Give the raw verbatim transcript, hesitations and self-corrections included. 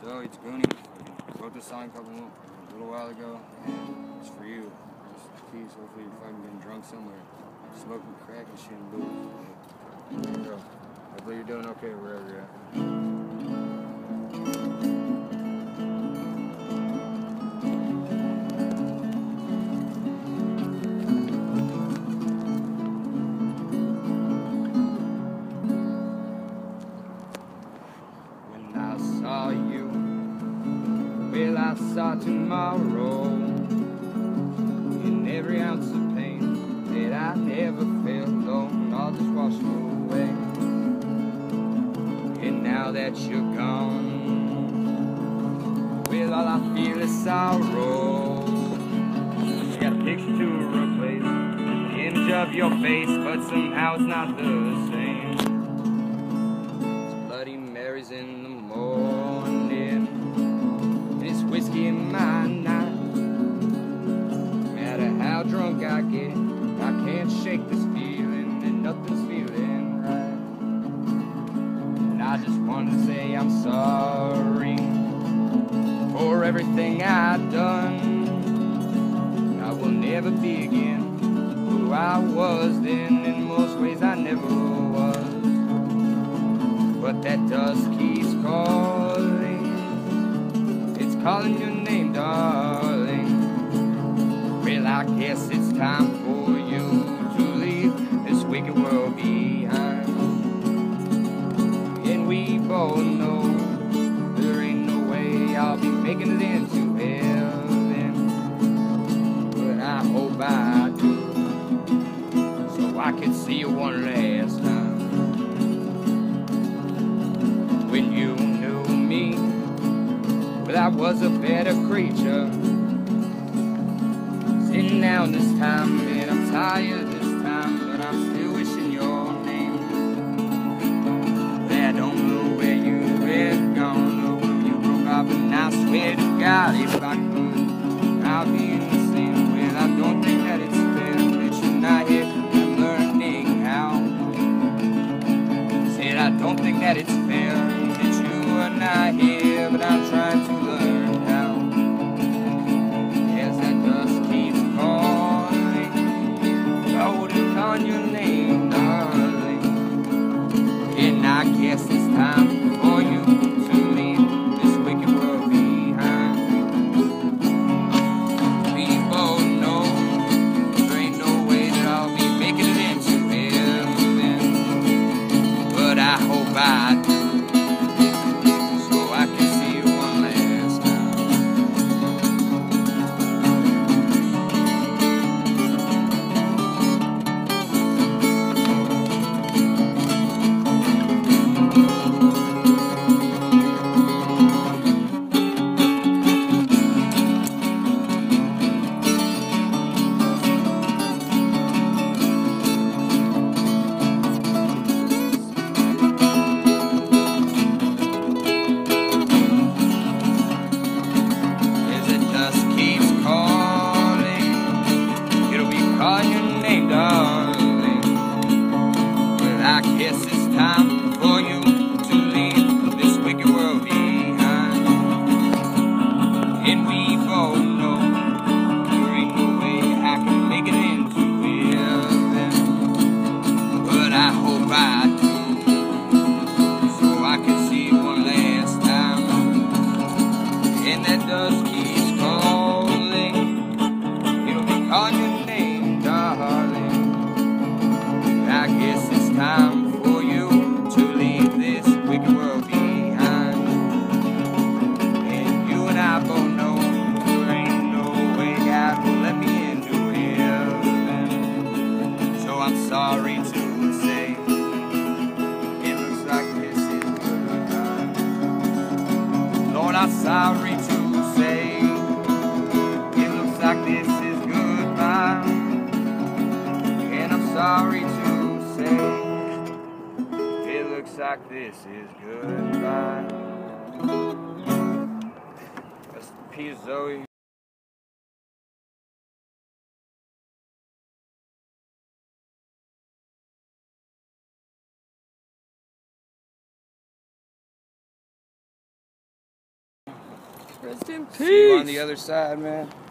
So it's Goonie. Wrote this song a couple a little while ago, and it's for you. Just peace. Hopefully you're fucking getting drunk somewhere, smoking crack and shit and booze. There you go. Hopefully you're doing okay wherever you're at. I saw you, well I saw tomorrow, in every ounce of pain that I never felt, alone, all just washed away. And now that you're gone, well all I feel is sorrow. I got a picture to replace the image of your face, but somehow it's not the same. Bloody Mary's in the morning, and it's whiskey in my night. No matter how drunk I get, I can't shake this feeling, and nothing's feeling right. And I just want to say I'm sorry for everything I've done. I will never be again who I was then. In most ways I never was. But that dust keeps calling, it's calling your name, darling. Well, I guess it's time for you to leave this wicked world behind. And we both know there ain't no way I'll be making it into heaven, but I hope I do, so I can see you one last time. When you knew me, well, I was a better creature. Sitting down this time, and I'm tired this time, but I'm still wishing your name. But I don't know where you went, gone, or when you broke up, and I swear to God, if I could, I'll be in the same. Well, I don't think that it's fair that you're not here, I'm learning how. Said I don't think that it's fair not here, but I'm trying to learn how. As that dust keeps calling, I wouldn't call your name, darling. And I guess it's time for you to leave this wicked world behind. We both know there ain't no way that I'll be making it into heaven, but I hope I do. Call your name, darling. Well, I guess it's time for you to leave this wicked world behind. And we both know there ain't no way I can make it into heaven, but I hope I do, so I can see you one last time. And that dust keeps calling, it'll be calling your name, darling. I guess it's time for you to leave this wicked world behind. And you and I both know there ain't no way God will let me into heaven. So I'm sorry to say, it looks like this is goodbye. Lord, I'm sorry to say, it looks like this is goodbye. And I'm sorry to it looks like this is goodbye. Rest in peace, Zoe. Rest in peace. See you on the other side, man.